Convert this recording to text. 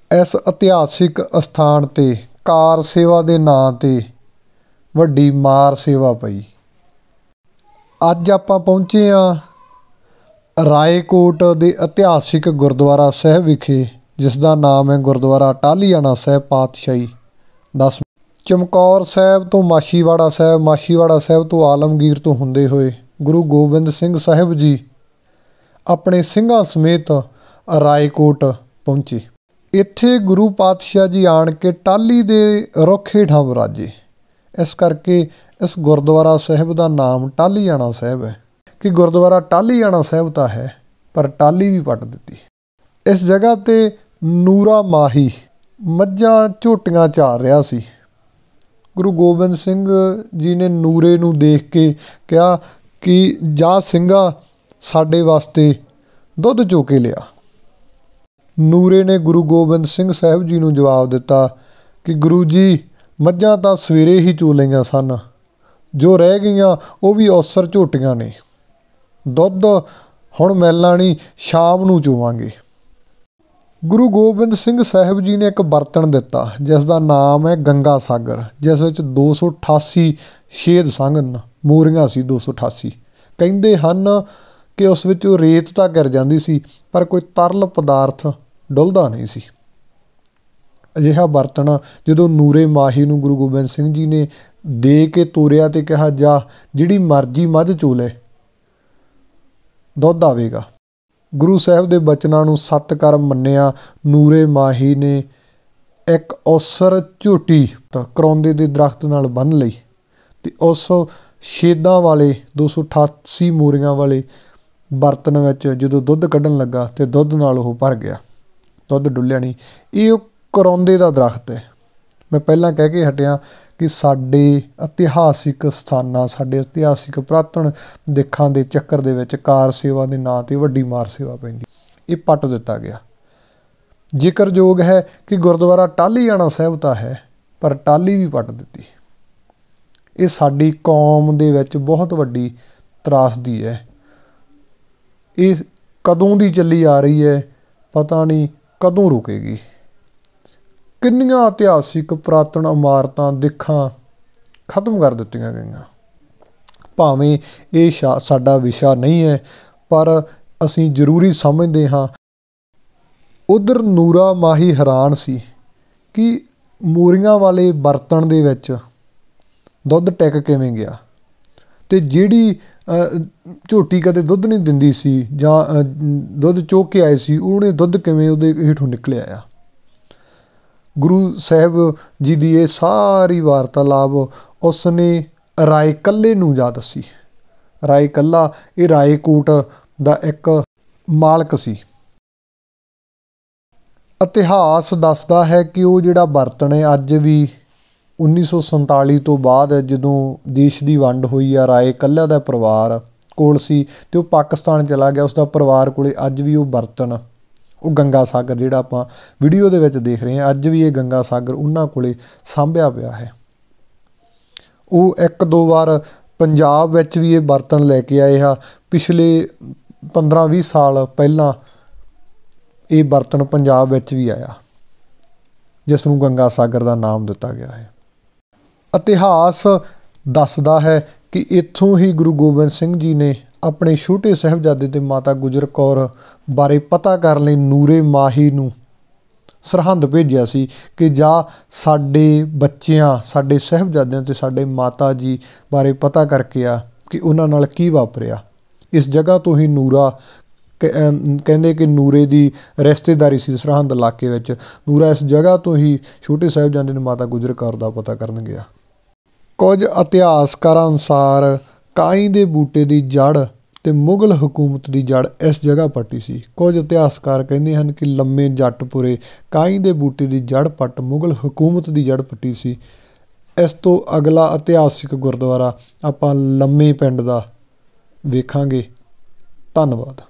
इस इतिहासिक स्थान ते कार सेवा के नां ते वड्डी मार सेवा पई। अज आपां पहुंचे हाँ रायकोट दे इतिहासिक गुरुद्वारा साहिब विखे, जिसका नाम है गुरुद्वारा टाहलीआणा साहिब पातशाही 10। चमकौर साहिब तो माछीवाड़ा साहिब, माछीवाड़ा साहिब तो आलमगीर तो हुंदे होए गुरु गोबिंद सिंह साहिब जी अपने सिंघां समेत रायकोट पहुंचे। इत्थे गुरु पातशाह जी आण के टाहली दे रुख हेठां विराजे। इस करके इस गुरुद्वारा साहिब का नाम टाहलीआणा साहिब है कि गुरुद्वारा टाहलीआणा साहिब तो है पर टाहली भी पट दी। इस जगह ते नूरा माही मझां झोटियां चार रहा सी। गुरु गोबिंद सिंह जी ने नूरे नूं देख के कहा कि जा सिंघा साडे वास्ते दुध चो के लिया। नूरे ने गुरु गोबिंद सिंह साहिब जी नूं जवाब दिता कि गुरु जी मझां तां सवेरे ही चो लईआं सन, जो रह गईआं वो भी औसर झोटियां ने, दुध हुण मिलना नहीं, शाम नूं चोवांगे। गुरु गोबिंद सिंह साहिब जी ने एक बर्तन दिता जिसका नाम है गंगा सागर, जिस विच 288 छेद संघन मोरियां सी। 288 कहिंदे हन कि उस विच रेत तां गिर जांदी सी पर कोई तरल पदार्थ डुलदा नहीं सी। अजिहा बर्तन जदों नूरे माही नूं गुरु गोबिंद सिंह जी ने दे के ਤੋਰਿਆ ਤੇ कहा जा जिहड़ी मर्जी मझ चो ले, दुध आवेगा। गुरु साहिब के बचनों नूं सत कर मन्निया। नूरे माही ने एक औसर झोटी करौंदे के दरख्त नाल बन लई ते उस छेदां वाले 288 मोरियां वाले बर्तन विच जदों दुध कढ़न लगा तो दुध नाल ओह भर गया, दुध डुलिया नहीं। ये करौंदे का दरख्त है। मैं पहलां कह के हटिया कि साडे इतिहासिक स्थानां, साडे इतिहासिक पुरातन दिखां दे चक्कर दे विच कार सेवा के नां ते वड्डी मार सेवा पैंदी। ये पट दिता गया। जिक्रयोग है कि गुरुद्वारा टाहलीआणा साहिब तो है पर टाहली भी पट दी। ये साडी कौम दे विच बहुत वड्डी त्रासदी है। ये कदों दी चली आ रही है, पता नहीं कदों रुकेगी। किन्नियां इतिहासिक पुरातन इमारतां दिखां खत्म कर दित्तियां गईयां। भावें ये साडा विशा नहीं है पर असीं जरूरी समझदे हाँ। उधर नूरा माही हैरान सी कि मोरियां वाले बर्तन दे विच दुध टिक किवें गया ते जिहड़ी झोटी कदे दुध नहीं दिंदी सी जां दुध चो के आए सी, उहने दुध किवें उहदे हेठों निकल आया। गुरु साहिब जी की ये सारी वार्तालाप उसने राय कल्ले नूं जा दसी। राय कल्ला ये रायकोट दा एक मालक सी। इतिहास दसदा है कि वो जिहड़ा बर्तन है अज भी 1947 तो बाद जदों देश की वंड हुई आ, राय कल्ला दा परिवार कोल सी ते वो पाकिस्तान चला गया। उसका परिवार कोले अज भी वो बर्तन, वो गंगा सागर जिहड़ा आपां वीडियो दे विच देख रहे हैं, अज भी ये गंगा सागर उन्हां कोले सांभिया पिया है। वो एक दो बार पंजाब विच भी ये बर्तन लैके आए हा। पिछले 15-20 साल पहलां ये बर्तन पंजाब विच भी आया जिस नूं गंगा सागर का नाम दिता गया है। इतिहास दसदा है कि इत्थों ही गुरु गोबिंद सिंह जी ने अपने छोटे साहिबजादे ते माता गुजर कौर बारे पता करने लई नूरे माही नूं सरहंद भेजिया सी कि जा साडे बच्चियां, साडे साहिबजादियां ते साडे माता जी बारे पता करके आ कि उन्हां नाल की वापरिया। इस जगह तो ही नूरा कहंदे कि नूरे दी रिश्तेदारी सी सरहंद इलाके विच। नूरा इस जगह तो ही छोटे साहिबजादे ने माता गुजर कौर दा पता करन गया। कुछ इतिहासकारां अनुसार काई दे बूटे की जड़ ते मुगल हुकूमत की जड़ इस जगह पट्टी सी। कुछ इतिहासकार कहते हैं कि लम्मे जटपुरे काई दे बूटे की जड़ पट मुगल हुकूमत की जड़ पट्टी सी। इस तो अगला इतिहासिक गुरुद्वारा आपां लम्मे पिंड दा वेखांगे। धन्नवाद।